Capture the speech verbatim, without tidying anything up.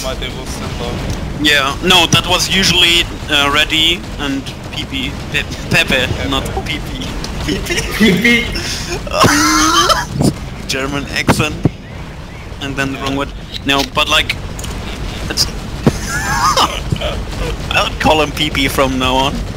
Mighty was simple. Yeah, no, that was usually uh, ready and pipi. Pe Pepe, Pepe, not pipi. Pipi? Pipi? German accent. And then the wrong word. No, but like... It's I'll call him pipi from now on.